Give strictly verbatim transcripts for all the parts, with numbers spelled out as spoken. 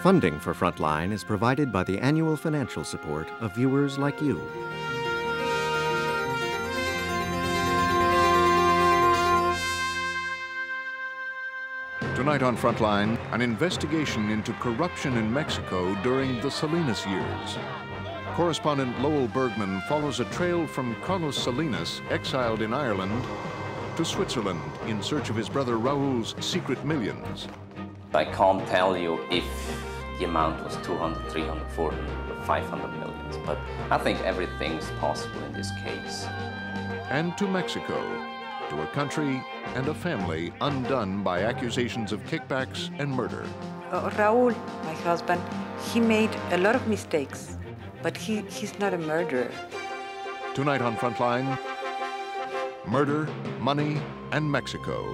Funding for Frontline is provided by the annual financial support of viewers like you. Tonight on Frontline, an investigation into corruption in Mexico during the Salinas years. Correspondent Lowell Bergman follows a trail from Carlos Salinas, exiled in Ireland, to Switzerland in search of his brother Raul's secret millions. I can't tell you if the amount was two hundred, three hundred, four hundred, or five hundred millions, but I think everything's possible in this case. And to Mexico, to a country and a family undone by accusations of kickbacks and murder. Uh, Raul, my husband, he made a lot of mistakes, but he, he's not a murderer. Tonight on Frontline, murder, money, and Mexico.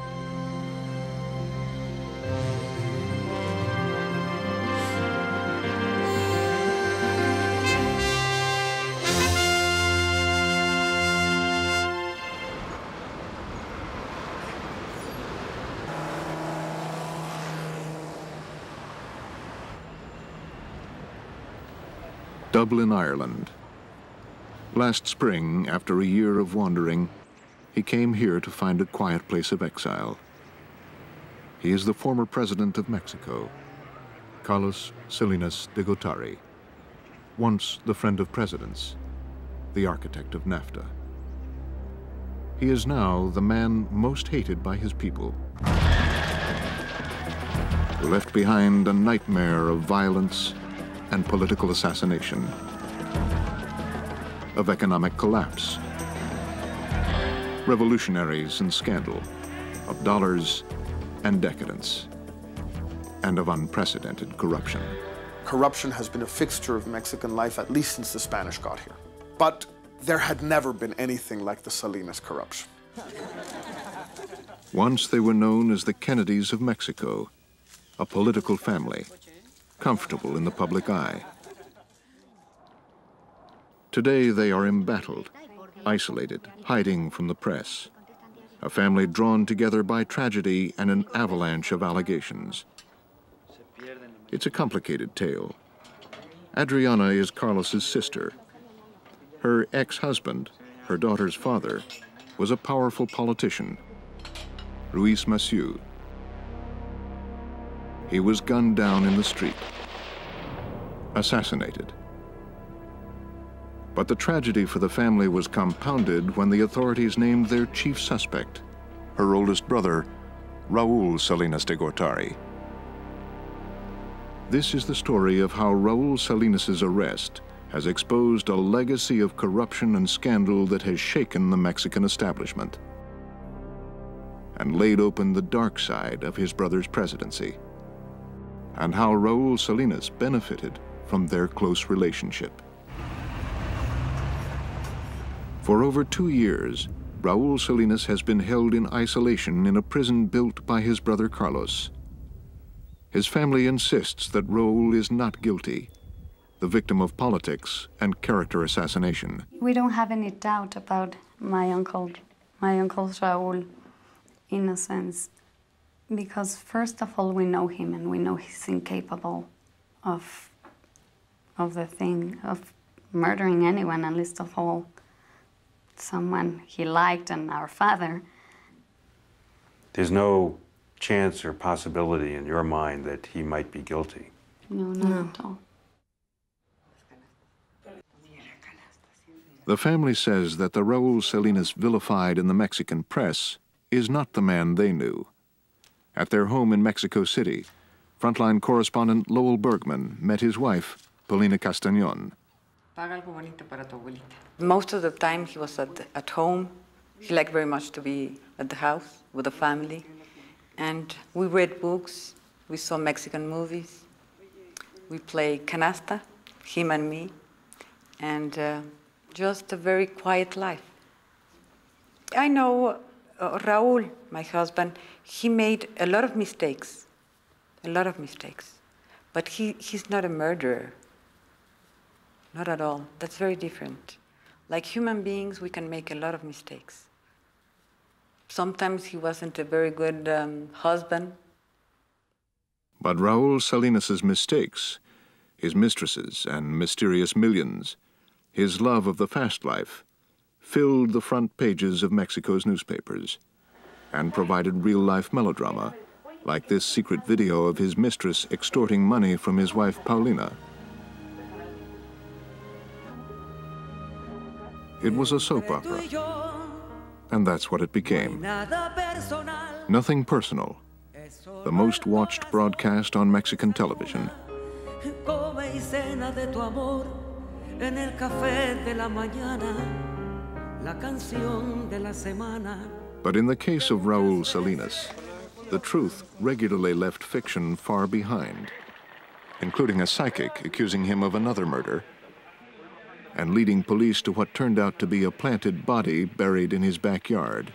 Dublin, Ireland. Last spring, after a year of wandering, he came here to find a quiet place of exile. He is the former president of Mexico, Carlos Salinas de Gortari, once the friend of presidents, the architect of NAFTA. He is now the man most hated by his people, who left behind a nightmare of violence and political assassination, of economic collapse, revolutionaries and scandal, of dollars and decadence, and of unprecedented corruption. Corruption has been a fixture of Mexican life at least since the Spanish got here. But there had never been anything like the Salinas corruption. Once they were known as the Kennedys of Mexico, a political family, comfortable in the public eye. Today they are embattled, isolated, hiding from the press. A family drawn together by tragedy and an avalanche of allegations. It's a complicated tale. Adriana is Carlos's sister. Her ex-husband, her daughter's father, was a powerful politician, Ruiz Massieu. He was gunned down in the street, assassinated. But the tragedy for the family was compounded when the authorities named their chief suspect, her oldest brother, Raul Salinas de Gortari. This is the story of how Raul Salinas's arrest has exposed a legacy of corruption and scandal that has shaken the Mexican establishment and laid open the dark side of his brother's presidency, and how Raul Salinas benefited from their close relationship. For over two years, Raul Salinas has been held in isolation in a prison built by his brother Carlos. His family insists that Raul is not guilty, the victim of politics and character assassination. We don't have any doubt about my uncle, my uncle Raul innocence, because first of all, we know him and we know he's incapable of, of the thing, of murdering anyone, and least of all, someone he liked and our father. There's no chance or possibility in your mind that he might be guilty? No, not no. at all. The family says that the Raul Salinas vilified in the Mexican press is not the man they knew. At their home in Mexico City, Frontline correspondent Lowell Bergman met his wife, Paulina Castañón. Most of the time he was at, at home. He liked very much to be at the house with the family. And we read books, we saw Mexican movies, we played canasta, him and me, and uh, just a very quiet life. I know uh, Raul, my husband, he made a lot of mistakes, a lot of mistakes, but he, he's not a murderer, not at all. That's very different. Like human beings, we can make a lot of mistakes. Sometimes he wasn't a very good um, husband. But Raul Salinas' mistakes, his mistresses and mysterious millions, his love of the fast life, filled the front pages of Mexico's newspapers and provided real-life melodrama, like this secret video of his mistress extorting money from his wife Paulina. It was a soap opera, and that's what it became. Nothing personal, the most watched broadcast on Mexican television. But in the case of Raul Salinas, the truth regularly left fiction far behind, including a psychic accusing him of another murder and leading police to what turned out to be a planted body buried in his backyard.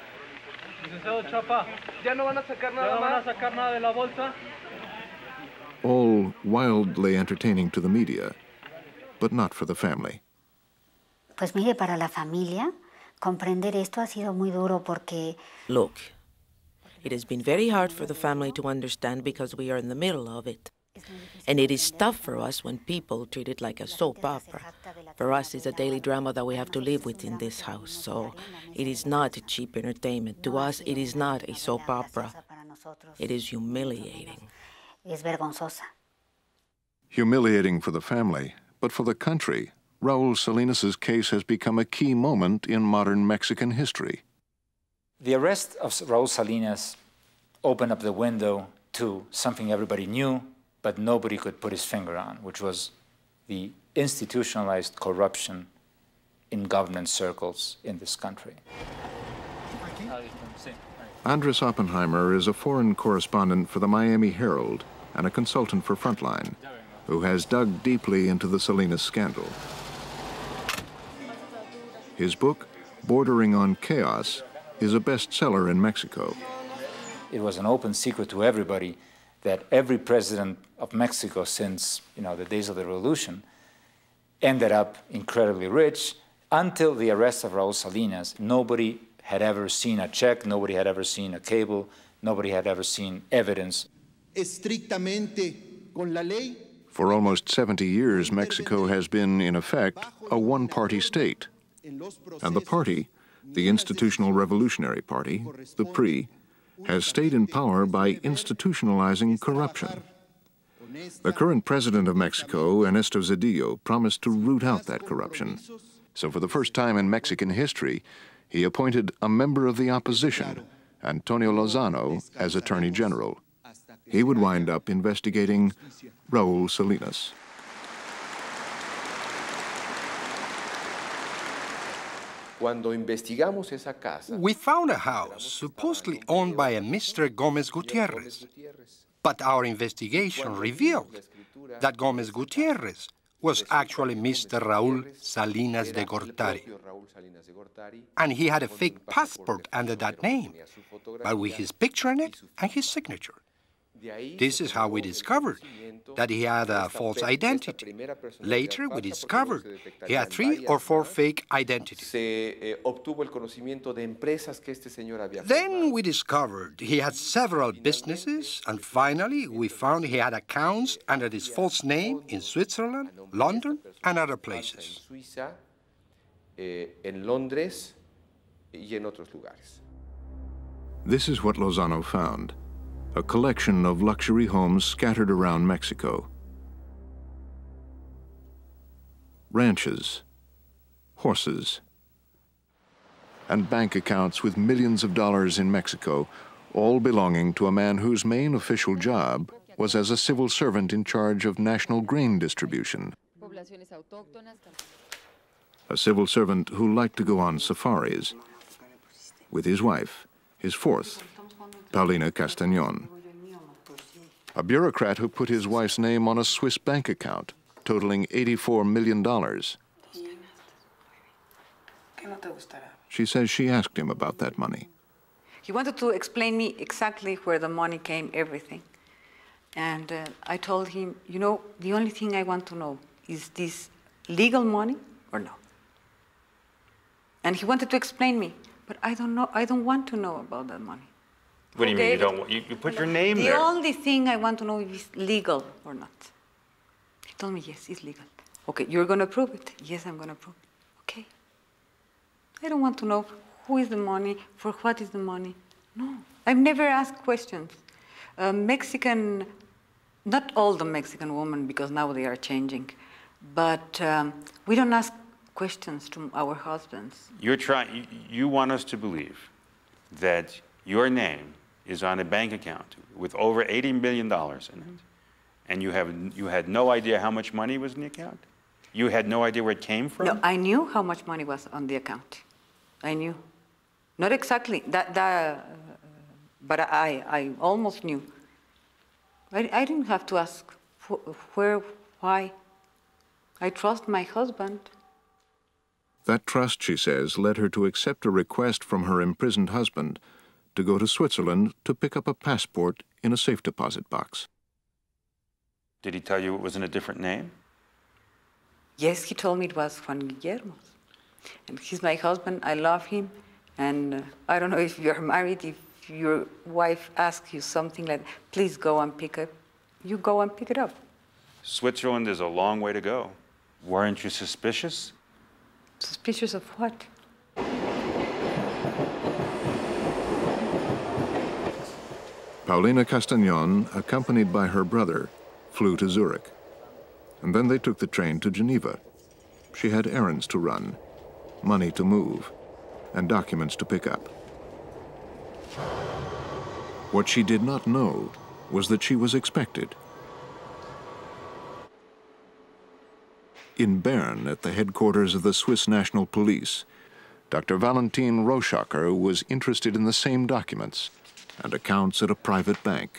All wildly entertaining to the media, but not for the family. Pues mire, para la familia, comprender esto ha sido muy duro porque... Look, it has been very hard for the family to understand because we are in the middle of it. And it is tough for us when people treat it like a soap opera. For us, it's a daily drama that we have to live with in this house. So it is not cheap entertainment. To us, it is not a soap opera. It is humiliating. Es vergonzosa. Humiliating for the family, but for the country, Raul Salinas' case has become a key moment in modern Mexican history. The arrest of Raul Salinas opened up the window to something everybody knew, but nobody could put his finger on, which was the institutionalized corruption in government circles in this country. Andres Oppenheimer is a foreign correspondent for the Miami Herald and a consultant for Frontline, who has dug deeply into the Salinas scandal. His book, Bordering on Chaos, is a bestseller in Mexico. It was an open secret to everybody that every president of Mexico since, you know, the days of the revolution ended up incredibly rich. Until the arrest of Raul Salinas, nobody had ever seen a check, nobody had ever seen a cable, nobody had ever seen evidence. Estrictamente con la ley. For almost seventy years, Mexico has been, in effect, a one-party state. And the party, the Institutional Revolutionary Party, the P R I, has stayed in power by institutionalizing corruption. The current president of Mexico, Ernesto Zedillo, promised to root out that corruption. So for the first time in Mexican history, he appointed a member of the opposition, Antonio Lozano, as Attorney General. He would wind up investigating Raul Salinas. We found a house supposedly owned by a Mister Gomez Gutierrez, but our investigation revealed that Gomez Gutierrez was actually Mister Raul Salinas de Gortari, and he had a fake passport under that name, but with his picture in it and his signature. This is how we discovered that he had a false identity. Later, we discovered he had three or four fake identities. Then we discovered he had several businesses, and finally, we found he had accounts under his false name in Switzerland, London, and other places. This is what Lozano found. A collection of luxury homes scattered around Mexico. Ranches, horses, and bank accounts with millions of dollars in Mexico, all belonging to a man whose main official job was as a civil servant in charge of national grain distribution. A civil servant who liked to go on safaris with his wife, his fourth, Paulina Castañón. A bureaucrat who put his wife's name on a Swiss bank account, totaling eighty-four million dollars. She says she asked him about that money. He wanted to explain me exactly where the money came, everything. And uh, I told him, you know, the only thing I want to know, is this legal money or no? And he wanted to explain me, but I don't know, I don't want to know about that money. What do you mean you don't want, you, you put your name the there? The only thing I want to know if it's legal or not. He told me, yes, it's legal. Okay, you're going to prove it? Yes, I'm going to prove it. Okay. I don't want to know who is the money, for what is the money. No, I've never asked questions. Uh, Mexican, not all the Mexican women, because now they are changing, but um, we don't ask questions to our husbands. You're trying, you, you want us to believe that your name is on a bank account with over eighty million dollars in it, and you, have, you had no idea how much money was in the account? You had no idea where it came from? No, I knew how much money was on the account. I knew. Not exactly, that, that, uh, but I, I almost knew. I, I didn't have to ask wh where, why. I trust my husband. That trust, she says, led her to accept a request from her imprisoned husband to go to Switzerland to pick up a passport in a safe deposit box. Did he tell you it was in a different name? Yes, he told me it was Juan Guillermo. And he's my husband, I love him. And uh, I don't know if you're married, if your wife asks you something like, please go and pick it, you go and pick it up. Switzerland is a long way to go. Weren't you suspicious? Suspicious of what? Paulina Castañón, accompanied by her brother, flew to Zurich. And then they took the train to Geneva. She had errands to run, money to move, and documents to pick up. What she did not know was that she was expected. In Bern, at the headquarters of the Swiss National Police, Doctor Valentin Roschacher was interested in the same documents and accounts at a private bank.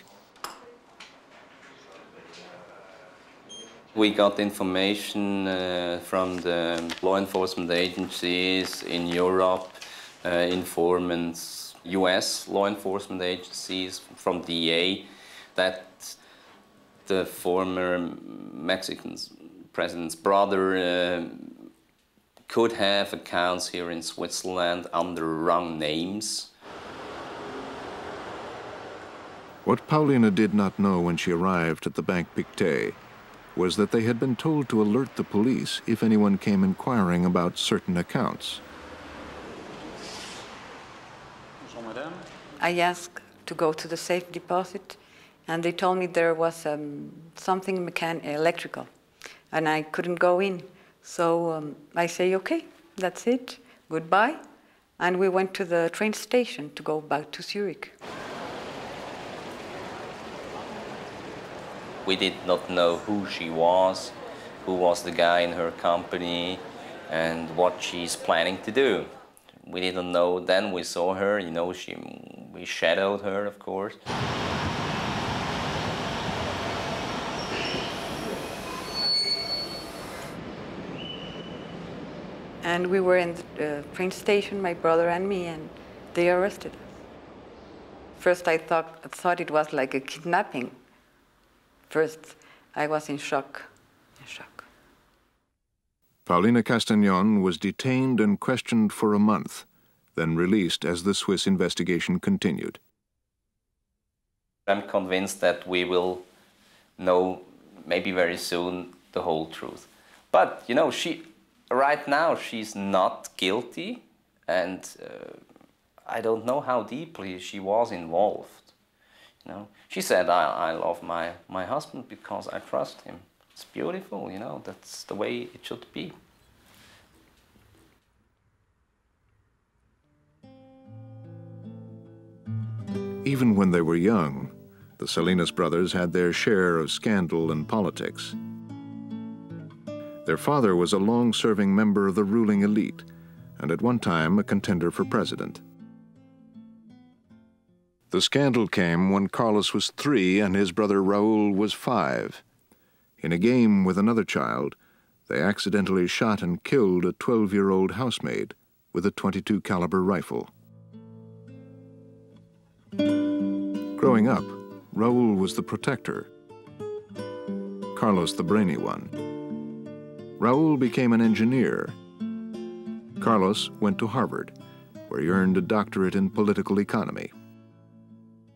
We got information uh, from the law enforcement agencies in Europe, uh, informants, U S law enforcement agencies, from D A, that the former Mexican president's brother uh, could have accounts here in Switzerland under wrong names. What Paulina did not know when she arrived at the Bank Pictet was that they had been told to alert the police if anyone came inquiring about certain accounts. I asked to go to the safe deposit, and they told me there was um, something mechan electrical, and I couldn't go in. So um, I say, okay, that's it, goodbye. And we went to the train station to go back to Zurich. We did not know who she was, who was the guy in her company, and what she's planning to do. We didn't know. Then we saw her, you know, she, we shadowed her, of course. And we were in the uh, train station, my brother and me, and they arrested us. First I thought, I thought it was like a kidnapping. First, I was in shock, in shock. Paulina Castañón was detained and questioned for a month, then released as the Swiss investigation continued. I'm convinced that we will know, maybe very soon, the whole truth. But, you know, she, right now, she's not guilty, and uh, I don't know how deeply she was involved. You know, she said, I, I love my, my husband because I trust him. It's beautiful, you know, that's the way it should be. Even when they were young, the Salinas brothers had their share of scandal and politics. Their father was a long-serving member of the ruling elite, and at one time a contender for president. The scandal came when Carlos was three and his brother Raul was five. In a game with another child, they accidentally shot and killed a twelve-year-old housemaid with a twenty-two caliber rifle. Growing up, Raul was the protector, Carlos the brainy one. Raul became an engineer. Carlos went to Harvard, where he earned a doctorate in political economy.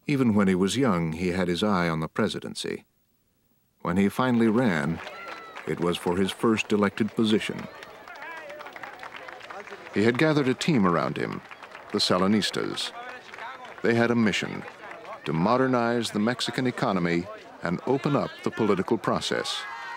Even when he was young, he had his eye on the presidency. When he finally ran, it was for his first elected position. He had gathered a team around him, the Salinistas. They had a mission: to modernize the Mexican economy and open up the political process.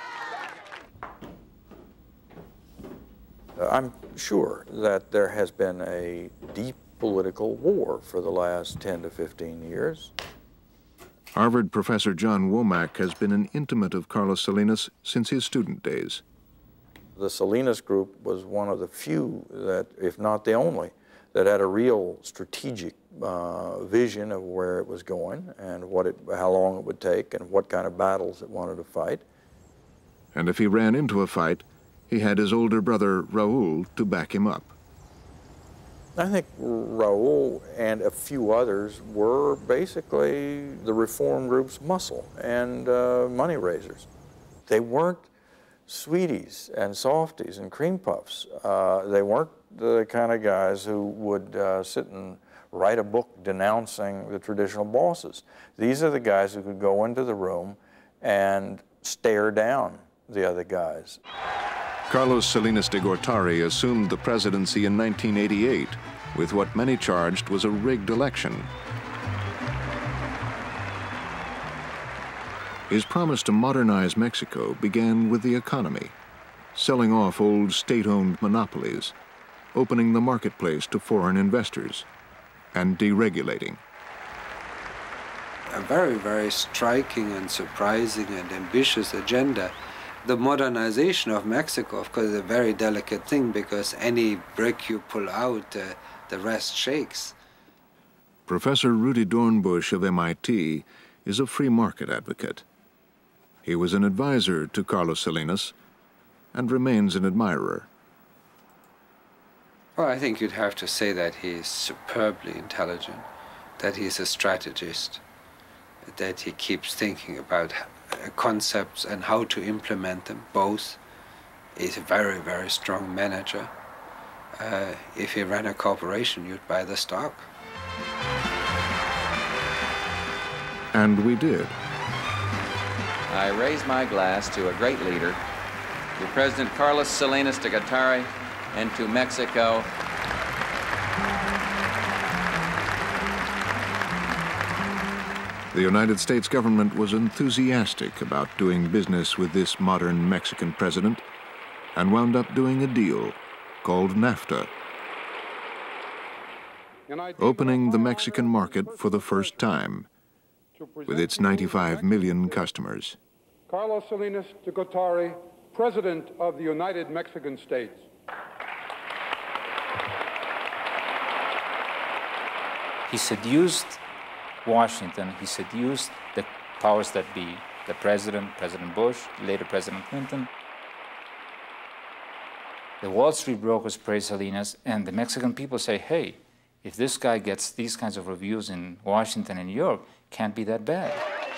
I'm sure that there has been a deep political war for the last ten to fifteen years. Harvard professor John Womack has been an intimate of Carlos Salinas since his student days. The Salinas group was one of the few that, if not the only, that had a real strategic uh, vision of where it was going and what it, how long it would take and what kind of battles it wanted to fight. And if he ran into a fight, he had his older brother, Raul, to back him up. I think Raul and a few others were basically the reform group's muscle and uh, money raisers. They weren't sweeties and softies and cream puffs. Uh, they weren't the kind of guys who would uh, sit and write a book denouncing the traditional bosses. These are the guys who could go into the room and stare down the other guys. Carlos Salinas de Gortari assumed the presidency in nineteen eighty-eight with what many charged was a rigged election. His promise to modernize Mexico began with the economy, selling off old state-owned monopolies, opening the marketplace to foreign investors, and deregulating. A very, very striking and surprising and ambitious agenda. The modernization of Mexico, of course, is a very delicate thing because any brick you pull out, uh, the rest shakes. Professor Rudy Dornbusch of M I T is a free market advocate. He was an advisor to Carlos Salinas and remains an admirer. Well, I think you'd have to say that he is superbly intelligent, that he's a strategist, that he keeps thinking about concepts and how to implement them, both. He's a very, very strong manager. Uh, if he ran a corporation, you'd buy the stock. And we did. I raise my glass to a great leader, to President Carlos Salinas de Gortari, and to Mexico. The United States government was enthusiastic about doing business with this modern Mexican president and wound up doing a deal called NAFTA, opening the Mexican market for the first time with its ninety-five million customers. Carlos Salinas de Gortari, President of the United Mexican States. He seduced Washington, he seduced the powers that be, the president, President Bush, later President Clinton. The Wall Street brokers praise Salinas, and the Mexican people say, hey, if this guy gets these kinds of reviews in Washington and New York, can't be that bad.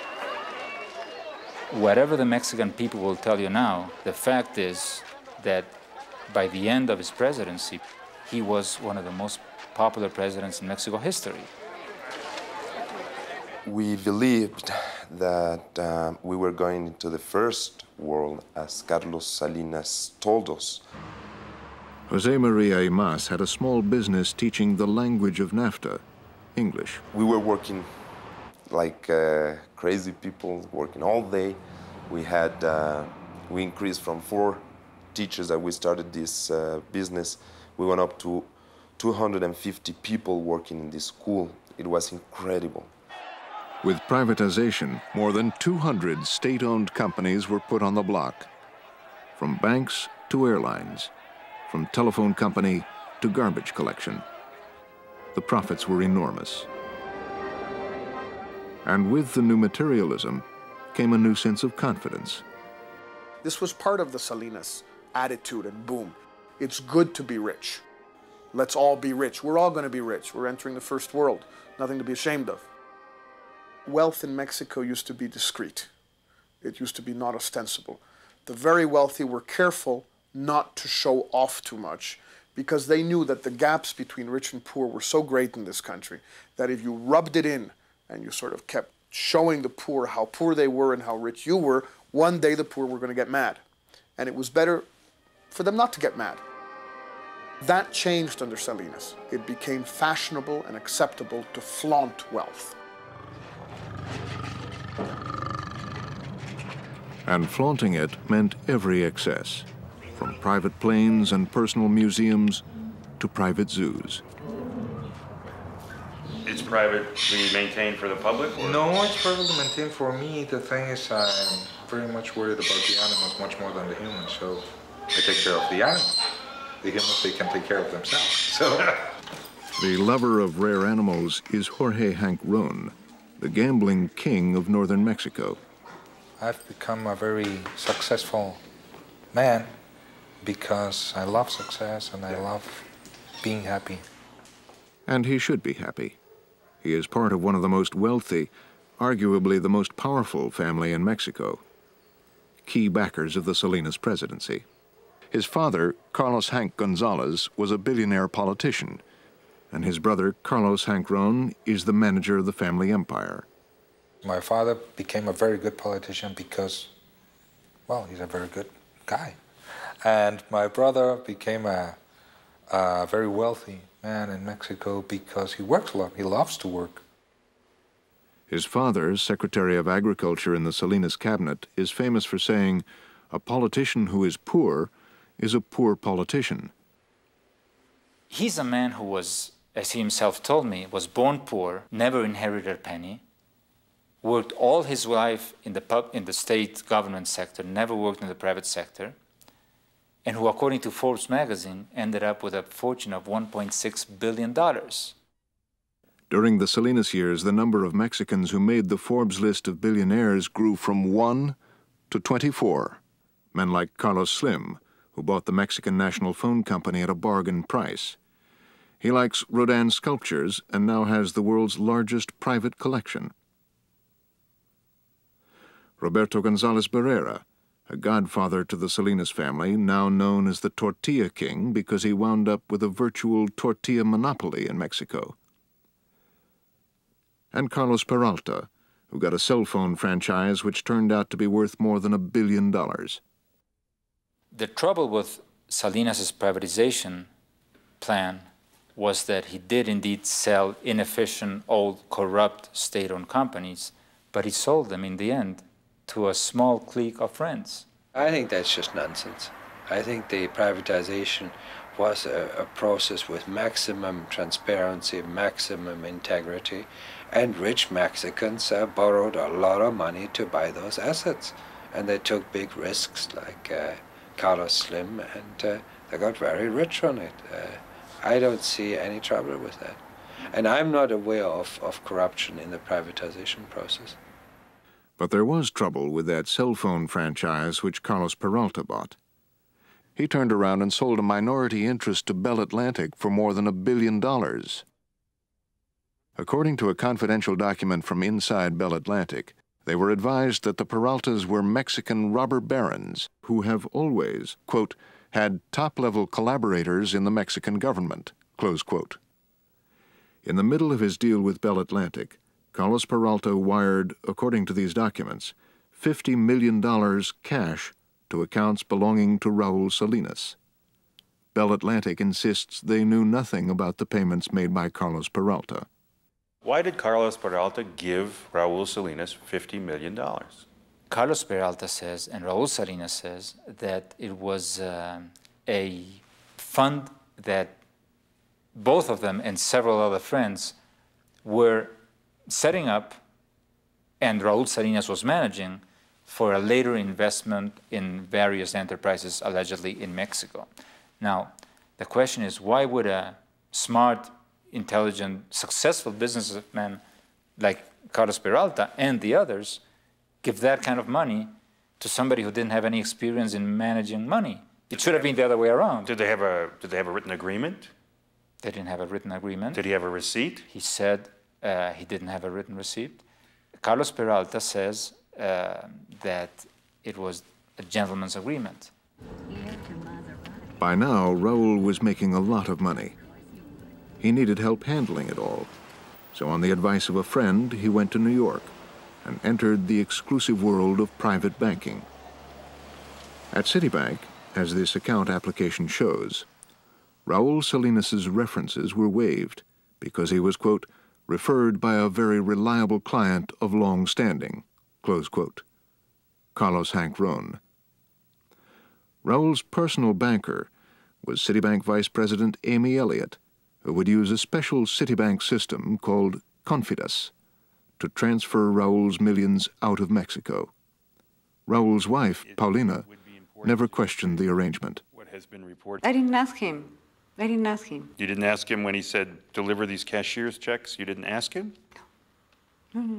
Whatever the Mexican people will tell you now, the fact is that by the end of his presidency, he was one of the most popular presidents in Mexico history. We believed that uh, we were going into the first world, as Carlos Salinas told us. Jose Maria Imas had a small business teaching the language of NAFTA, English. We were working like uh, crazy people, working all day. We had, uh, we increased from four teachers that we started this uh, business. We went up to two hundred fifty people working in this school. It was incredible. With privatization, more than two hundred state-owned companies were put on the block, from banks to airlines, from telephone company to garbage collection. The profits were enormous. And with the new materialism came a new sense of confidence. This was part of the Salinas attitude, and boom, it's good to be rich. Let's all be rich. We're all going to be rich. We're entering the first world. Nothing to be ashamed of. Wealth in Mexico used to be discreet. It used to be not ostensible. The very wealthy were careful not to show off too much because they knew that the gaps between rich and poor were so great in this country that if you rubbed it in and you sort of kept showing the poor how poor they were and how rich you were, one day the poor were going to get mad. And it was better for them not to get mad. That changed under Salinas. It became fashionable and acceptable to flaunt wealth. And flaunting it meant every excess, from private planes and personal museums to private zoos. It's privately maintained for the public? Or? No, it's privately maintained for me. The thing is, I'm very much worried about the animals much more than the humans, so I take care of the animals. The humans, they can take care of themselves. So. The lover of rare animals is Jorge Hank Ron, the gambling king of northern Mexico. I've become a very successful man because I love success and I love being happy. And he should be happy. He is part of one of the most wealthy, arguably the most powerful family in Mexico, key backers of the Salinas presidency. His father, Carlos Hank Gonzalez, was a billionaire politician, and his brother, Carlos Hank Ron, is the manager of the family empire. My father became a very good politician because, well, he's a very good guy. And my brother became a, a very wealthy man in Mexico because he works a lot. He loves to work. His father, Secretary of Agriculture in the Salinas cabinet, is famous for saying, "A politician who is poor is a poor politician." He's a man who was, as he himself told me, was born poor, never inherited a penny, worked all his life in the, pub, in the state government sector, never worked in the private sector, and who, according to Forbes magazine, ended up with a fortune of one point six billion dollars. During the Salinas years, the number of Mexicans who made the Forbes list of billionaires grew from one to twenty-four. Men like Carlos Slim, who bought the Mexican National Phone Company at a bargain price. He likes Rodin sculptures and now has the world's largest private collection. Roberto Gonzalez Barrera, a godfather to the Salinas family, now known as the Tortilla King because he wound up with a virtual tortilla monopoly in Mexico. And Carlos Peralta, who got a cell phone franchise which turned out to be worth more than a billion dollars. The trouble with Salinas' privatization plan was that he did indeed sell inefficient, old, corrupt state-owned companies, but he sold them in the end to a small clique of friends. I think that's just nonsense. I think the privatization was a, a process with maximum transparency, maximum integrity, and rich Mexicans uh, borrowed a lot of money to buy those assets. And they took big risks like uh, Carlos Slim, and uh, they got very rich on it. Uh, I don't see any trouble with that. And I'm not aware of, of corruption in the privatization process. But there was trouble with that cell phone franchise which Carlos Peralta bought. He turned around and sold a minority interest to Bell Atlantic for more than a billion dollars. According to a confidential document from inside Bell Atlantic, they were advised that the Peraltas were Mexican robber barons who have always, quote, had top-level collaborators in the Mexican government, close quote. In the middle of his deal with Bell Atlantic, Carlos Peralta wired, according to these documents, fifty million dollars cash to accounts belonging to Raul Salinas. Bell Atlantic insists they knew nothing about the payments made by Carlos Peralta. Why did Carlos Peralta give Raul Salinas fifty million dollars? Carlos Peralta says, and Raul Salinas says, that it was uh, a fund that both of them and several other friends were setting up, and Raul Salinas was managing, for a later investment in various enterprises, allegedly in Mexico. Now, the question is, why would a smart, intelligent, successful businessman like Carlos Peralta and the others give that kind of money to somebody who didn't have any experience in managing money? It should have been the other way around. Did they have a, did they have a written agreement? They didn't have a written agreement. Did he have a receipt? He said uh, he didn't have a written receipt. Carlos Peralta says uh, that it was a gentleman's agreement. By now, Raul was making a lot of money. He needed help handling it all. So on the advice of a friend, he went to New York and entered the exclusive world of private banking. At Citibank, as this account application shows, Raul Salinas's references were waived because he was, quote, referred by a very reliable client of long standing, close quote. Carlos Hank Rohn. Raul's personal banker was Citibank Vice President Amy Elliott, who would use a special Citibank system called Confidas to transfer Raul's millions out of Mexico. Raul's wife, Paulina, never questioned the arrangement. What has been reported? I didn't ask him. I didn't ask him. You didn't ask him when he said, deliver these cashier's checks? You didn't ask him? No, no.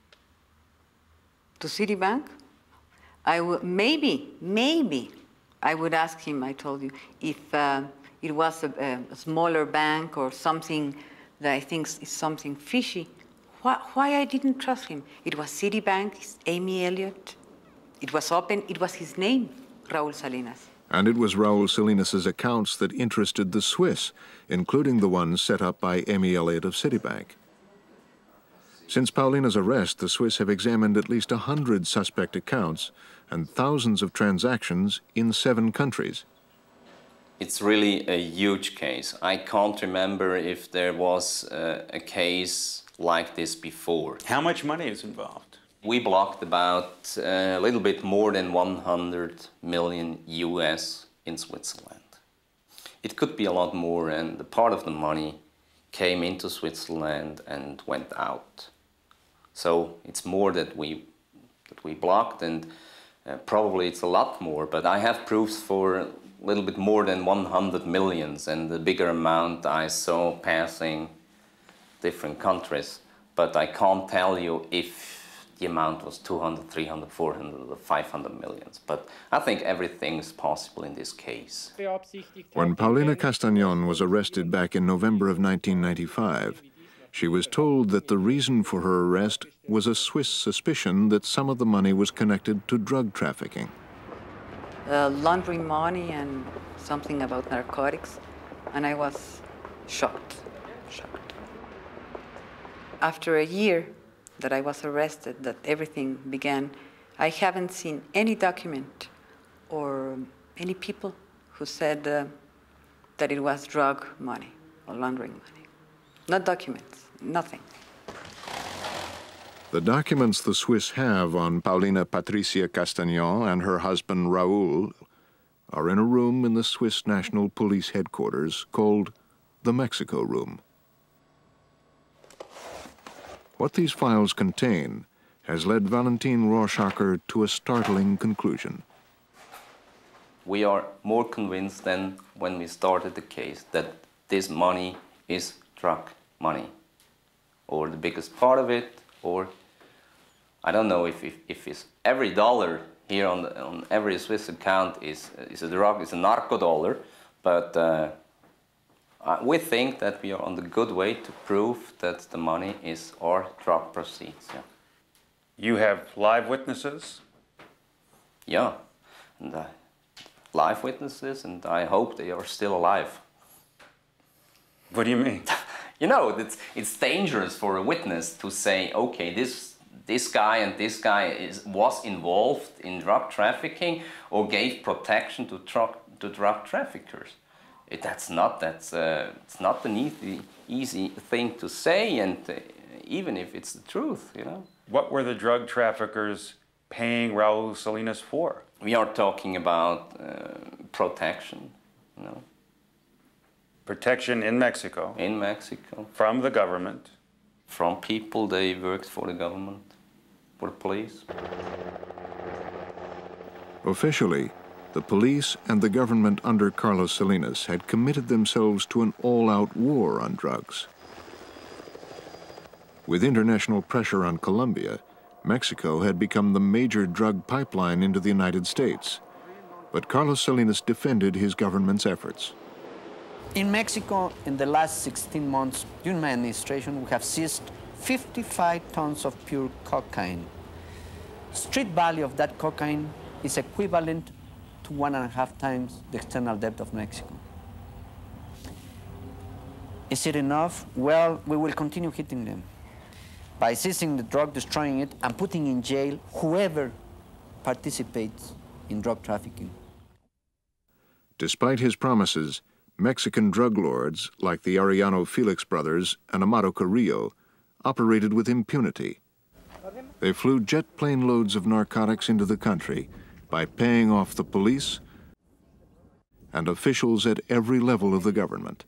To Citibank? I would, maybe, maybe, I would ask him, I told you, if uh, it was a, a smaller bank or something that I think is something fishy. Why, why I didn't trust him? It was Citibank, it's Amy Elliott. It was open, it was his name, Raul Salinas. And it was Raul Salinas's accounts that interested the Swiss, including the ones set up by Amy Elliott of Citibank. Since Paulina's arrest, the Swiss have examined at least a hundred suspect accounts and thousands of transactions in seven countries. It's really a huge case. I can't remember if there was uh, a case like this before. How much money is involved? We blocked about uh, a little bit more than one hundred million U S in Switzerland. It could be a lot more, and the part of the money came into Switzerland and went out. So it's more that we, that we blocked, and uh, probably it's a lot more, but I have proofs for a little bit more than one hundred millions, and the bigger amount I saw passing different countries, but I can't tell you if the amount was two hundred, three hundred, four hundred, or five hundred millions. But I think everything is possible in this case. When Paulina Castañón was arrested back in November of nineteen ninety-five, she was told that the reason for her arrest was a Swiss suspicion that some of the money was connected to drug trafficking. Uh, laundering money and something about narcotics, and I was shocked, shocked. After a year that I was arrested, that everything began, I haven't seen any document or any people who said uh, that it was drug money or laundering money. Not documents, nothing. The documents the Swiss have on Paulina Patricia Castañón and her husband Raul are in a room in the Swiss National Police headquarters called the Mexico Room. What these files contain has led Valentin Rohrschacher to a startling conclusion. We are more convinced than when we started the case that this money is drug money, or the biggest part of it, or I don't know if, if, if it's every dollar here on, the, on every Swiss account is, is a drug, is a narco dollar, but uh, Uh, we think that we are on the good way to prove that the money is our drug proceeds. Yeah. You have live witnesses? Yeah, and, uh, live witnesses, and I hope they are still alive. What do you mean? You know, it's, it's dangerous for a witness to say, okay, this, this guy and this guy is, was involved in drug trafficking or gave protection to drug, to drug traffickers. It, that's not, that's, uh, it's not an easy, easy thing to say, and uh, even if it's the truth, you know. What were the drug traffickers paying Raul Salinas for? We are talking about uh, protection, you know. Protection in Mexico? In Mexico. From the government? From people they worked for the government, for the police. Officially, the police and the government under Carlos Salinas had committed themselves to an all-out war on drugs. With international pressure on Colombia, Mexico had become the major drug pipeline into the United States. But Carlos Salinas defended his government's efforts. In Mexico, in the last sixteen months, during my administration, we have seized fifty-five tons of pure cocaine. Street value of that cocaine is equivalent to one and a half times the external debt of Mexico. Is it enough? Well, we will continue hitting them by seizing the drug, destroying it, and putting in jail whoever participates in drug trafficking. Despite his promises, Mexican drug lords like the Arellano Felix brothers and Amado Carrillo operated with impunity. They flew jet plane loads of narcotics into the country by paying off the police and officials at every level of the government.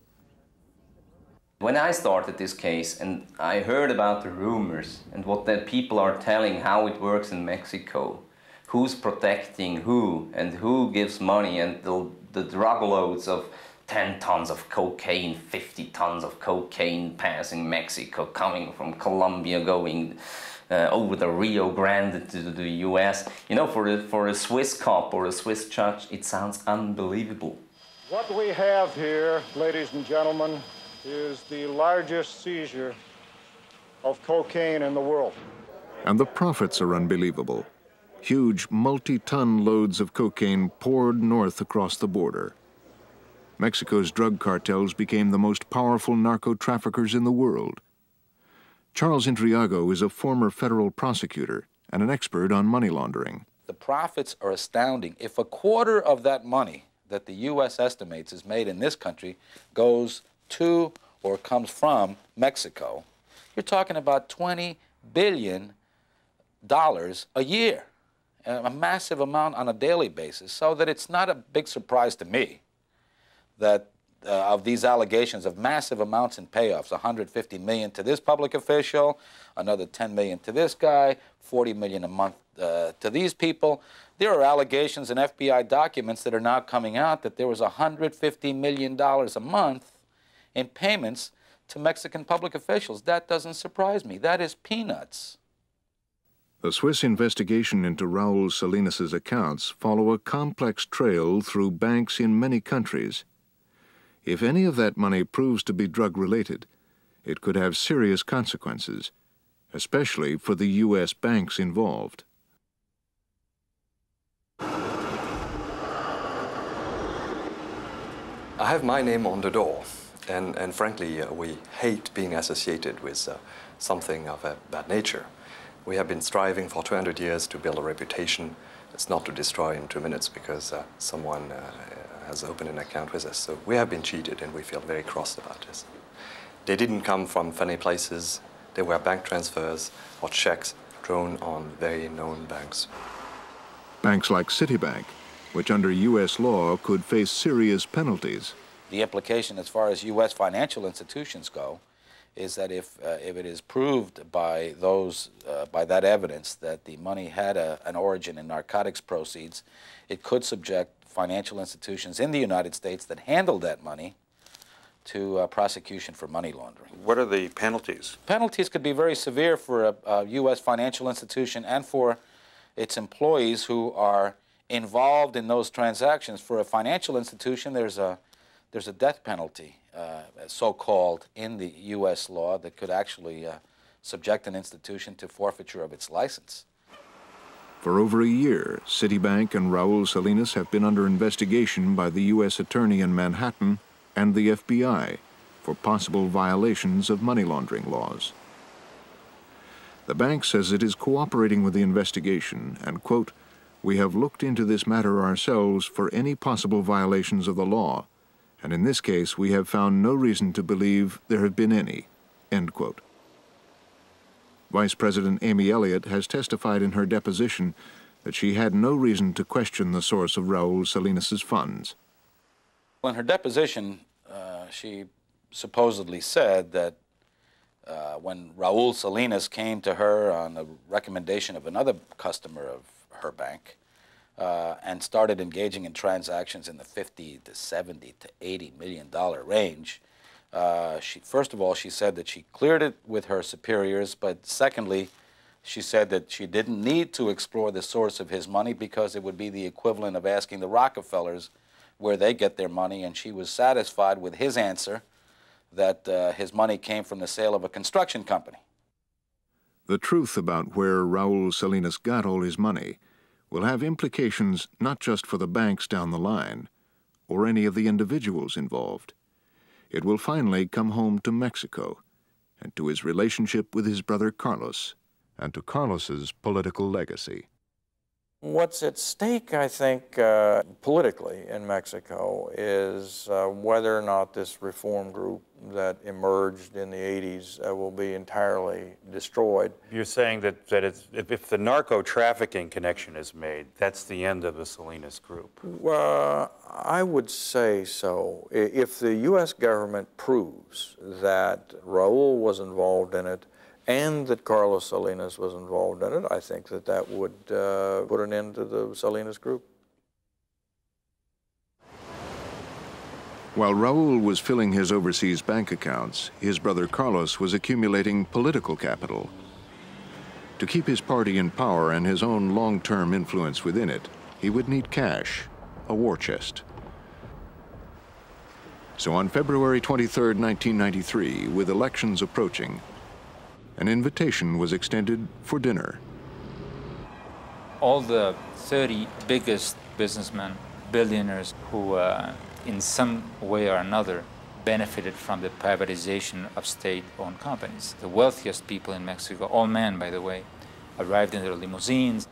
When I started this case and I heard about the rumors and what the people are telling, how it works in Mexico, who's protecting who and who gives money, and the, the drug loads of ten tons of cocaine, fifty tons of cocaine passing Mexico, coming from Colombia, going uh, over the Rio Grande to the U S. You know, for a, for a Swiss cop or a Swiss judge, it sounds unbelievable. What we have here, ladies and gentlemen, is the largest seizure of cocaine in the world. And the profits are unbelievable. Huge multi-ton loads of cocaine poured north across the border. Mexico's drug cartels became the most powerful narco-traffickers in the world. Charles Intriago is a former federal prosecutor and an expert on money laundering. The profits are astounding. If a quarter of that money that the U S estimates is made in this country goes to or comes from Mexico, you're talking about twenty billion dollars a year, a massive amount on a daily basis, so that it's not a big surprise to me that uh, of these allegations of massive amounts in payoffs, one hundred fifty million dollars to this public official, another ten million dollars to this guy, forty million dollars a month uh, to these people. There are allegations in F B I documents that are now coming out that there was one hundred fifty million dollars a month in payments to Mexican public officials. That doesn't surprise me. That is peanuts. The Swiss investigation into Raul Salinas' accounts follow a complex trail through banks in many countries. If any of that money proves to be drug-related, it could have serious consequences, especially for the U S banks involved. I have my name on the door, and, and frankly, uh, we hate being associated with uh, something of a bad nature. We have been striving for two hundred years to build a reputation. It's not to destroy in two minutes because uh, someone uh, has opened an account with us. So we have been cheated, and we feel very cross about this. They didn't come from funny places. They were bank transfers or checks drawn on very known banks. Banks like Citibank, which under U S law could face serious penalties. The implication as far as U S financial institutions go is that if, uh, if it is proved by those, uh, by that evidence that the money had a, an origin in narcotics proceeds, it could subject financial institutions in the United States that handled that money to uh, prosecution for money laundering. What are the penalties? Penalties could be very severe for a, a U S financial institution and for its employees who are involved in those transactions. For a financial institution, there's a, there's a death penalty, uh, so-called, in the U S law that could actually uh, subject an institution to forfeiture of its license. For over a year, Citibank and Raul Salinas have been under investigation by the U S Attorney in Manhattan and the F B I for possible violations of money laundering laws. The bank says it is cooperating with the investigation and, quote, "We have looked into this matter ourselves for any possible violations of the law, and in this case we have found no reason to believe there have been any," end quote. Vice President Amy Elliott has testified in her deposition that she had no reason to question the source of Raul Salinas' funds. In her deposition, uh, she supposedly said that uh, when Raul Salinas came to her on the recommendation of another customer of her bank uh, and started engaging in transactions in the fifty to seventy to eighty million dollar range, uh, she, first of all, she said that she cleared it with her superiors, but secondly, she said that she didn't need to explore the source of his money because it would be the equivalent of asking the Rockefellers where they get their money, and she was satisfied with his answer that uh, his money came from the sale of a construction company. The truth about where Raul Salinas got all his money will have implications not just for the banks down the line or any of the individuals involved. it will finally come home to Mexico and to his relationship with his brother Carlos and to Carlos's political legacy. What's at stake, I think, uh, politically in Mexico is uh, whether or not this reform group that emerged in the eighties uh, will be entirely destroyed. You're saying that, that it's, if, if the narco-trafficking connection is made, that's the end of the Salinas group? Uh, I would say so. If the U S government proves that Raul was involved in it and that Carlos Salinas was involved in it, I think that that would uh, put an end to the Salinas group. While Raul was filling his overseas bank accounts, his brother Carlos was accumulating political capital. To keep his party in power and his own long-term influence within it, he would need cash, a war chest. So on February twenty-third, nineteen ninety-three, with elections approaching, an invitation was extended for dinner. All the thirty biggest businessmen, billionaires who uh, in some way or another benefited from the privatization of state-owned companies. The wealthiest people in Mexico, all men by the way, arrived in their limousines.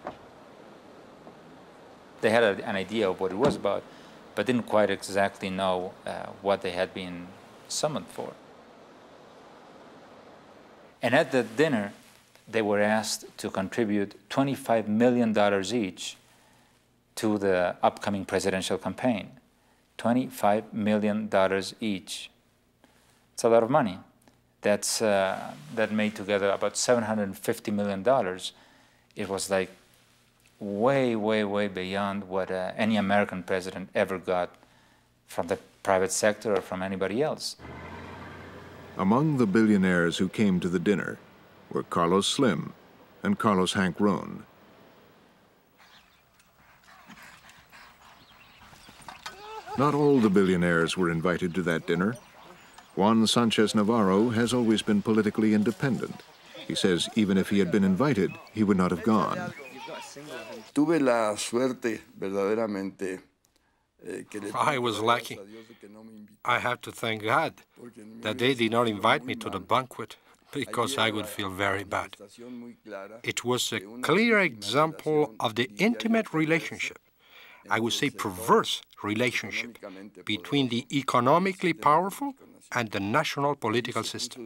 They had a, an idea of what it was about, but didn't quite exactly know uh, what they had been summoned for. And at the dinner, they were asked to contribute twenty-five million dollars each to the upcoming presidential campaign. twenty-five million dollars each. It's a lot of money. That's, uh, that made together about seven hundred fifty million dollars. It was like way, way, way beyond what uh, any American president ever got from the private sector or from anybody else. Among the billionaires who came to the dinner were Carlos Slim and Carlos Hank Roan. Not all the billionaires were invited to that dinner. Juan Sanchez Navarro has always been politically independent. He says even if he had been invited, he would not have gone. Tuve la suerte, verdaderamente. I was lucky. I have to thank God that they did not invite me to the banquet, because I would feel very bad. It was a clear example of the intimate relationship, I would say perverse relationship, between the economically powerful and the national political system.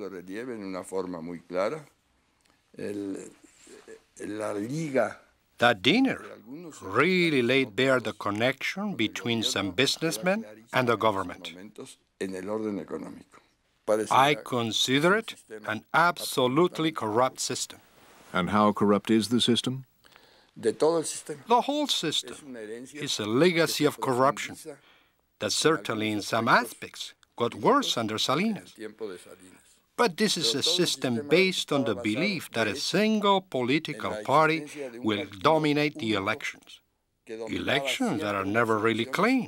That dinner really laid bare the connection between some businessmen and the government. I consider it an absolutely corrupt system. And how corrupt is the system? The whole system is a legacy of corruption that certainly in some aspects got worse under Salinas. But this is a system based on the belief that a single political party will dominate the elections. Elections that are never really clean.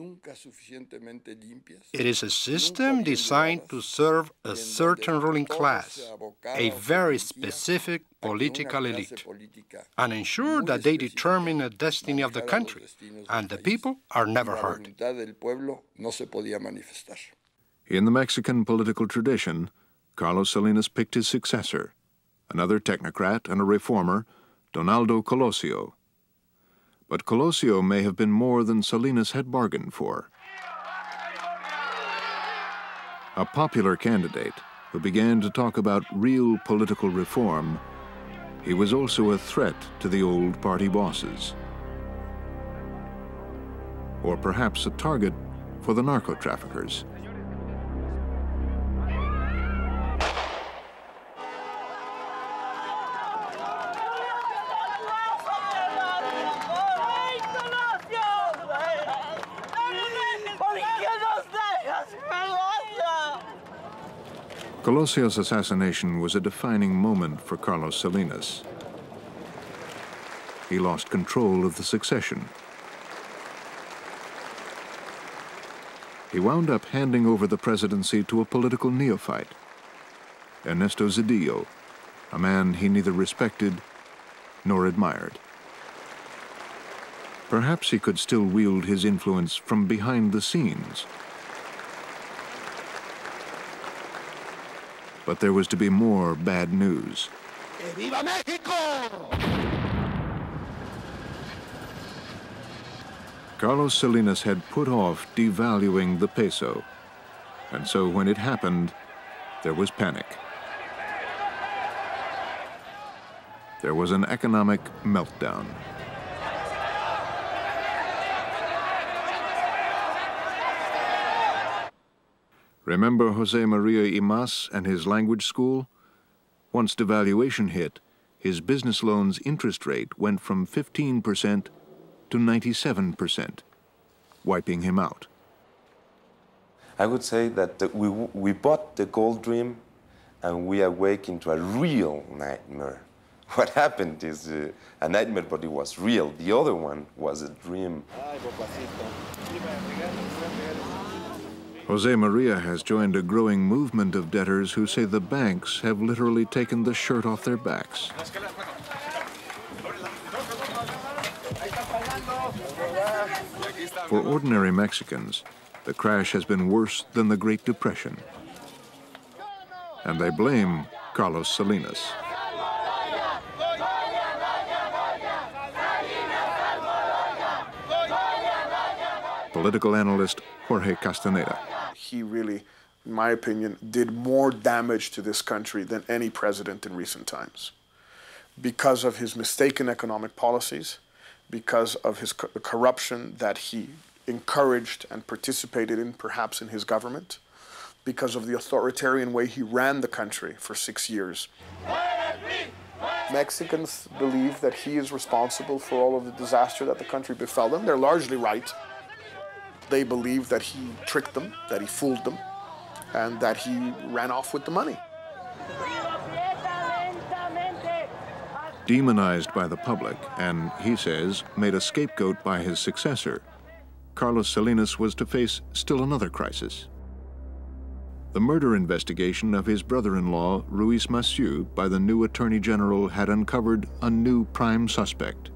It is a system designed to serve a certain ruling class, a very specific political elite, and ensure that they determine the destiny of the country, and the people are never heard. In the Mexican political tradition, Carlos Salinas picked his successor, another technocrat and a reformer, Donaldo Colosio. But Colosio may have been more than Salinas had bargained for. A popular candidate who began to talk about real political reform, he was also a threat to the old party bosses. Or perhaps a target for the narco-traffickers. Colosio's assassination was a defining moment for Carlos Salinas. He lost control of the succession. He wound up handing over the presidency to a political neophyte, Ernesto Zedillo, a man he neither respected nor admired. Perhaps he could still wield his influence from behind the scenes. But there was to be more bad news. ¡Viva México! Carlos Salinas had put off devaluing the peso, and so when it happened, there was panic. There was an economic meltdown. Remember Jose Maria Imaz and his language school? Once devaluation hit, his business loans interest rate went from fifteen percent to ninety-seven percent, wiping him out. I would say that the, we, we bought the gold dream and we awake into a real nightmare. What happened is uh, a nightmare, but it was real. The other one was a dream. Jose Maria has joined a growing movement of debtors who say the banks have literally taken the shirt off their backs. For ordinary Mexicans, the crash has been worse than the Great Depression. And they blame Carlos Salinas. Political analyst Jorge Castaneda. He really, in my opinion, did more damage to this country than any president in recent times because of his mistaken economic policies, because of his co- corruption that he encouraged and participated in, perhaps in his government, because of the authoritarian way he ran the country for six years. Mexicans believe that he is responsible for all of the disaster that the country befell them. They're largely right. They believe that he tricked them, that he fooled them, and that he ran off with the money. Demonized by the public and, he says, made a scapegoat by his successor, Carlos Salinas was to face still another crisis. The murder investigation of his brother-in-law, Ruiz Massieu, by the new Attorney General had uncovered a new prime suspect,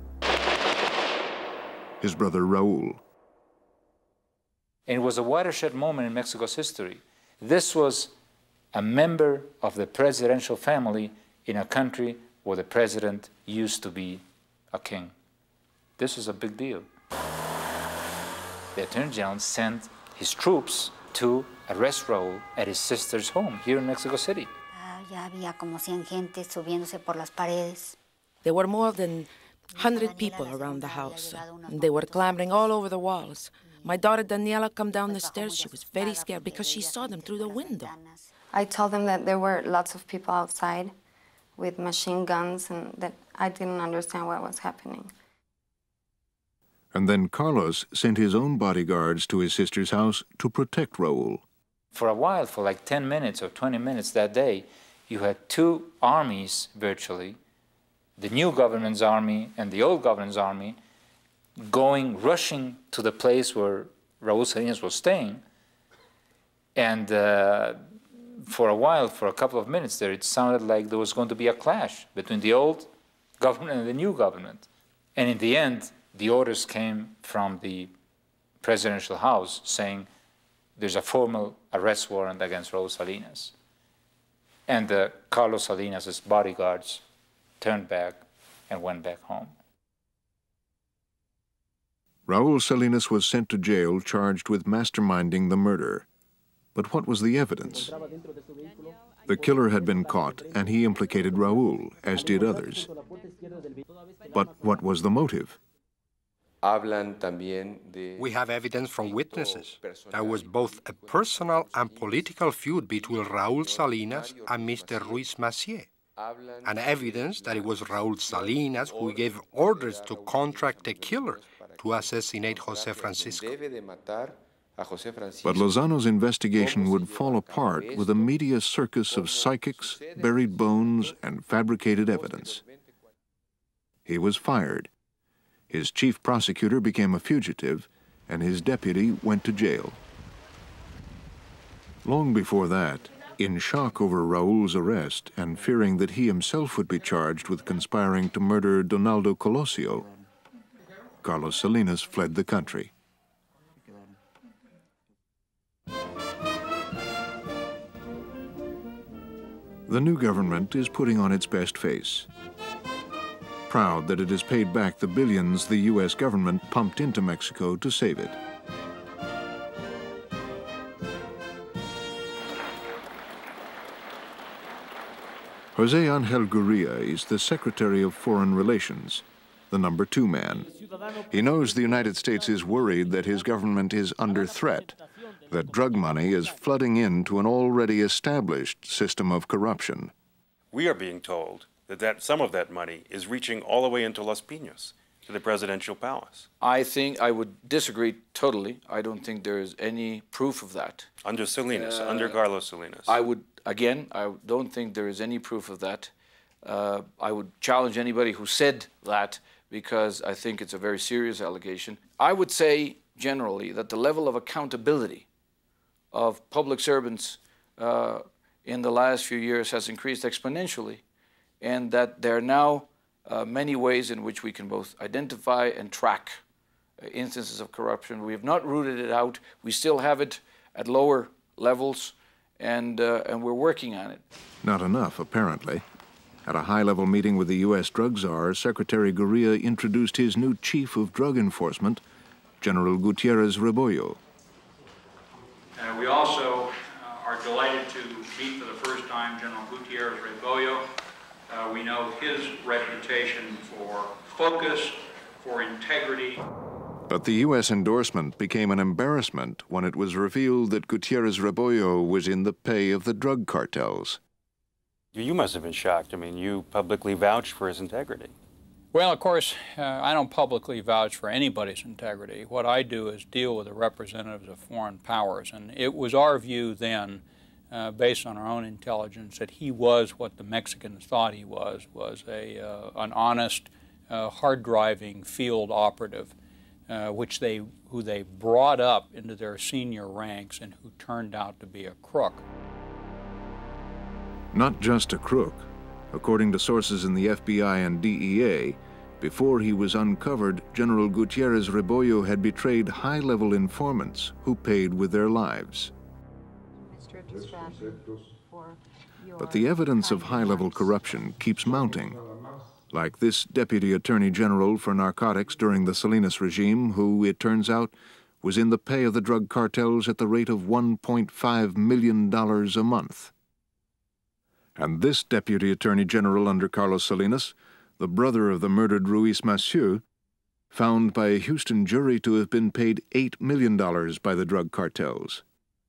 his brother Raul. And it was a watershed moment in Mexico's history. This was a member of the presidential family in a country where the president used to be a king. This was a big deal. The Attorney General sent his troops to arrest Raul at his sister's home here in Mexico City. There were more than one hundred people around the house. They were clambering all over the walls. My daughter Daniela came down the stairs. She was very scared because she saw them through the window. I told them that there were lots of people outside with machine guns and that I didn't understand what was happening. And then Carlos sent his own bodyguards to his sister's house to protect Raul. For a while, for like ten minutes or twenty minutes that day, you had two armies virtually, the new government's army and the old government's army, going, rushing to the place where Raul Salinas was staying. And uh, for a while, for a couple of minutes there, it sounded like there was going to be a clash between the old government and the new government. And in the end, the orders came from the presidential house saying there's a formal arrest warrant against Raul Salinas. And uh, Carlos Salinas' bodyguards turned back and went back home. Raul Salinas was sent to jail charged with masterminding the murder. But what was the evidence? The killer had been caught, and he implicated Raul, as did others. But what was the motive? We have evidence from witnesses. There was both a personal and political feud between Raul Salinas and Mister Ruiz Massieu, and evidence that it was Raul Salinas who gave orders to contract a killer to assassinate Jose Francisco. But Lozano's investigation would fall apart with a media circus of psychics, buried bones, and fabricated evidence. He was fired. His chief prosecutor became a fugitive, and his deputy went to jail. Long before that, in shock over Raul's arrest and fearing that he himself would be charged with conspiring to murder Donaldo Colosio, Carlos Salinas fled the country. The new government is putting on its best face, proud that it has paid back the billions the U S government pumped into Mexico to save it. José Angel Gurria is the Secretary of Foreign Relations, the number two man. He knows the United States is worried that his government is under threat, that drug money is flooding into an already established system of corruption. We are being told that, that some of that money is reaching all the way into Los Pinos, to the presidential palace. I think I would disagree totally. I don't think there is any proof of that. Under Salinas, uh, under Carlos Salinas. I would, again, I don't think there is any proof of that. Uh, I would challenge anybody who said that, because I think it's a very serious allegation. I would say generally that the level of accountability of public servants uh, in the last few years has increased exponentially, and that there are now uh, many ways in which we can both identify and track uh, instances of corruption. We have not rooted it out. We still have it at lower levels, and, uh, and we're working on it. Not enough, apparently. At a high-level meeting with the U S drug czar, Secretary Gurria introduced his new chief of drug enforcement, General Gutierrez Rebollo. Uh, we also uh, are delighted to meet for the first time General Gutierrez Rebollo. Uh, we know his reputation for focus, for integrity. But the U S endorsement became an embarrassment when it was revealed that Gutierrez Rebollo was in the pay of the drug cartels. You must have been shocked. I mean, you publicly vouched for his integrity. Well, of course, uh, I don't publicly vouch for anybody's integrity. What I do is deal with the representatives of foreign powers, and it was our view then, uh, based on our own intelligence, that he was what the Mexicans thought he was, was a, uh, an honest, uh, hard-driving field operative, uh, which they, who they brought up into their senior ranks and who turned out to be a crook. Not just a crook. According to sources in the F B I and D E A, before he was uncovered, General Gutierrez Rebollo had betrayed high-level informants who paid with their lives. But the evidence of high-level corruption keeps mounting, like this Deputy Attorney General for Narcotics during the Salinas regime, who, it turns out, was in the pay of the drug cartels at the rate of one point five million dollars a month. And this Deputy Attorney General under Carlos Salinas, the brother of the murdered Ruiz Massieu, found by a Houston jury to have been paid eight million dollars by the drug cartels.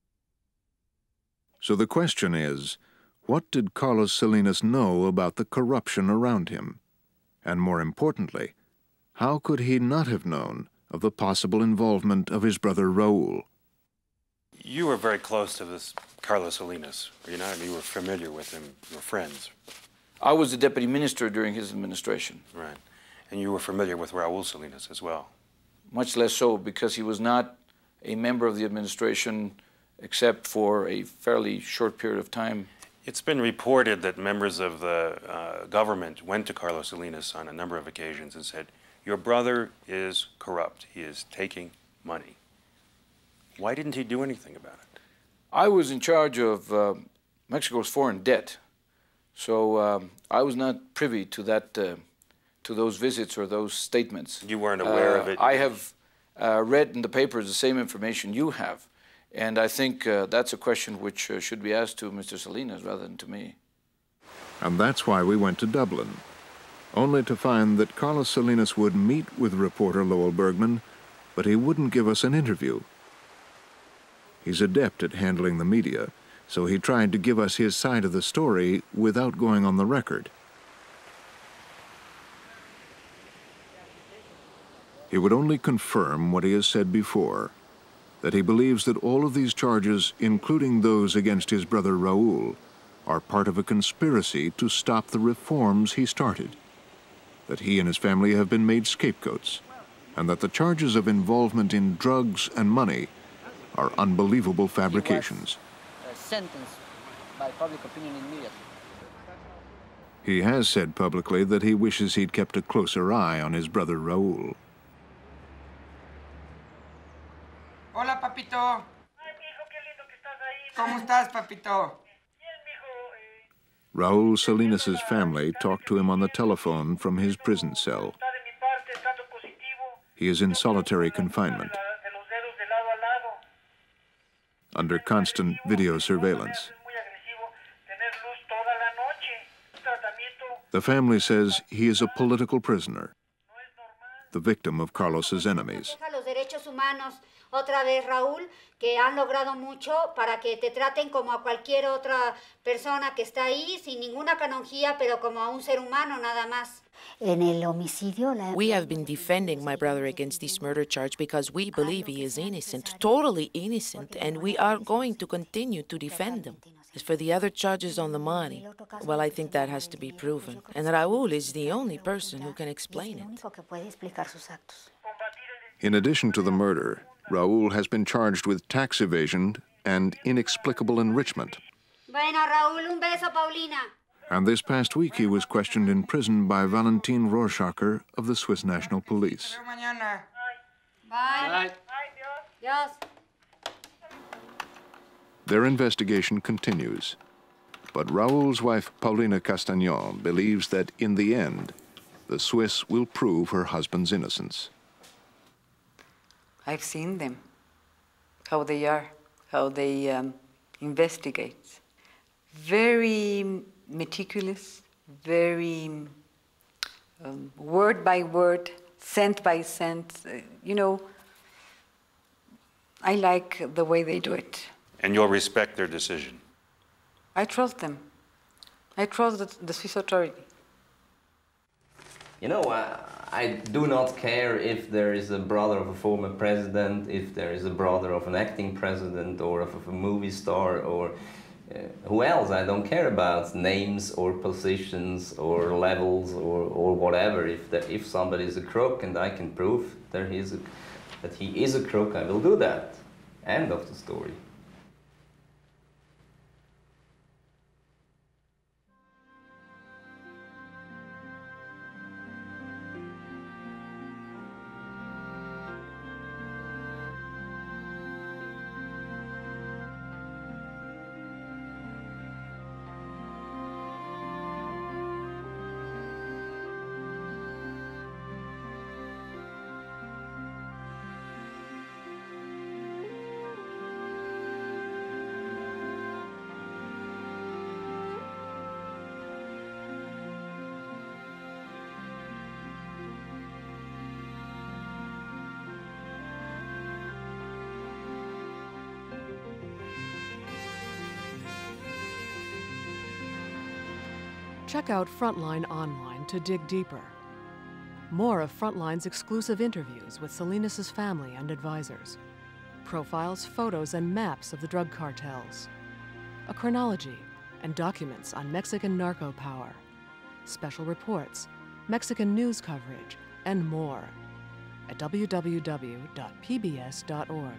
So the question is, what did Carlos Salinas know about the corruption around him? And more importantly, how could he not have known of the possible involvement of his brother Raul? You were very close to this Carlos Salinas, were you not? I mean, you were familiar with him, you were friends. I was the deputy minister during his administration. Right. And you were familiar with Raul Salinas as well. Much less so, because he was not a member of the administration except for a fairly short period of time. It's been reported that members of the uh, government went to Carlos Salinas on a number of occasions and said, your brother is corrupt, he is taking money. Why didn't he do anything about it? I was in charge of uh, Mexico's foreign debt, so um, I was not privy to that, uh, to those visits or those statements. You weren't aware uh, of it? I have uh, read in the papers the same information you have, and I think uh, that's a question which uh, should be asked to Mister Salinas rather than to me. And that's why we went to Dublin, only to find that Carlos Salinas would meet with reporter Lowell Bergman, but he wouldn't give us an interview. He's adept at handling the media, so he tried to give us his side of the story without going on the record. He would only confirm what he has said before, that he believes that all of these charges, including those against his brother Raul, are part of a conspiracy to stop the reforms he started, that he and his family have been made scapegoats, and that the charges of involvement in drugs and money are unbelievable fabrications. He was, uh, sentenced by public opinion immediately. He has said publicly that he wishes he'd kept a closer eye on his brother Raul. Hola, papito. ¿Cómo estás, papito? Raul Salinas' family talked to him on the telephone from his prison cell. He is in solitary confinement, under constant video surveillance. The family says he is a political prisoner, the victim of Carlos's enemies. Los derechos humanos, otra vez, Raúl, que han logrado mucho para que te traten como a cualquier otra persona que está ahí, sin ninguna canonjía, pero como a un ser humano nada más. En el homicidio, la... We have been defending my brother against this murder charge because we believe he is innocent, totally innocent, and we are going to continue to defend him. As for the other charges on the money, well, I think that has to be proven. And Raúl is the only person who can explain it. In addition to the murder, Raúl has been charged with tax evasion and inexplicable enrichment. Bueno, Raúl, un beso, Paulina. And this past week, he was questioned in prison by Valentin Rohrschacher of the Swiss National Police. Bye. Bye. Dios. Their investigation continues, but Raúl's wife, Paulina Castagnon, believes that in the end, the Swiss will prove her husband's innocence. I've seen them, how they are, how they um, investigate. Very meticulous, very um, word by word, cent by cent. Uh, you know, I like the way they do it. And you'll respect their decision? I trust them. I trust the, the Swiss authority. You know, I, I do not care if there is a brother of a former president, if there is a brother of an acting president, or of a movie star, or uh, who else. I don't care about names or positions or levels or, or whatever. If, the, if somebody is a crook and I can prove that he is a, that he is a crook, I will do that. End of the story. Check out Frontline online to dig deeper. More of Frontline's exclusive interviews with Salinas' family and advisors. Profiles, photos, and maps of the drug cartels. A chronology and documents on Mexican narco power. Special reports, Mexican news coverage, and more at w w w dot p b s dot org.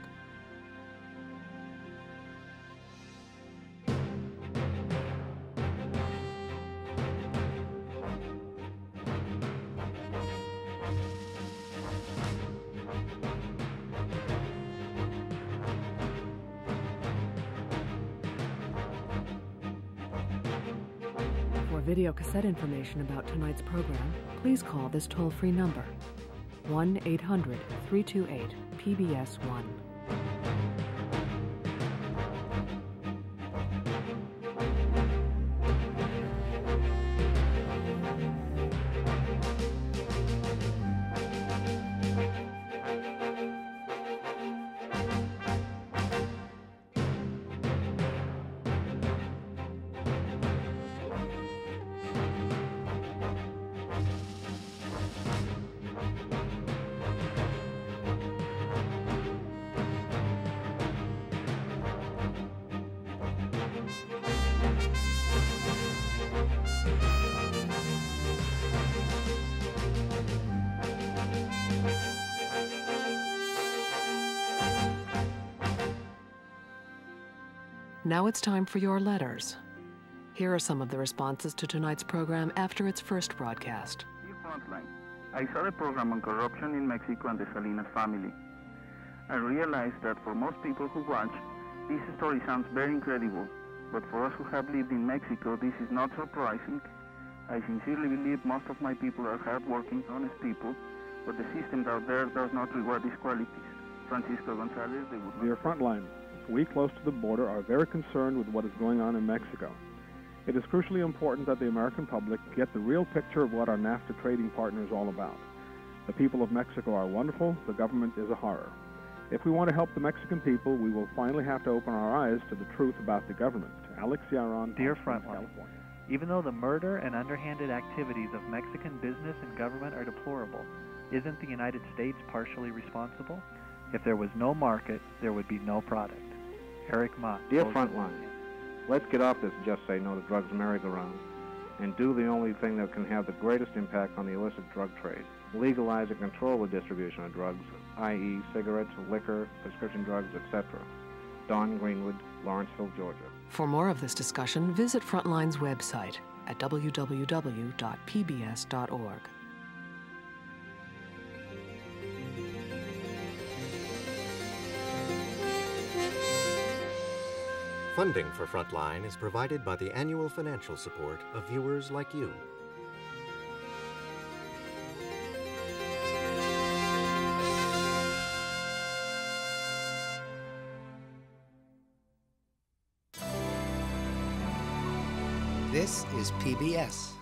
For video cassette information about tonight's program, please call this toll-free number, one eight hundred, three two eight, P B S one. Now it's time for your letters. Here are some of the responses to tonight's program after its first broadcast. Frontline. I saw the program on corruption in Mexico and the Salinas family. I realized that for most people who watch, this story sounds very incredible, But for us who have lived in Mexico, this is not surprising. I sincerely believe most of my people are hardworking, honest people, but the system out there does not reward these qualities. Francisco Gonzalez, they would not. Dear Frontline, we close to the border are very concerned with what is going on in Mexico. It is crucially important that the American public get the real picture of what our NAFTA trading partner is all about. The people of Mexico are wonderful, the government is a horror. If we want to help the Mexican people, we will finally have to open our eyes to the truth about the government. Alex Yaron, Dear Frontline, even though the murder and underhanded activities of Mexican business and government are deplorable, isn't the United States partially responsible? If there was no market, there would be no product. Eric Mott. Dear Frontline, let's get off this just say no to drugs merry-go-round and do the only thing that can have the greatest impact on the illicit drug trade. Legalize and control the distribution of drugs, that is cigarettes, liquor, prescription drugs, et cetera. Don Greenwood, Lawrenceville, Georgia. For more of this discussion, visit Frontline's website at w w w dot p b s dot org. Funding for Frontline is provided by the annual financial support of viewers like you. This is P B S.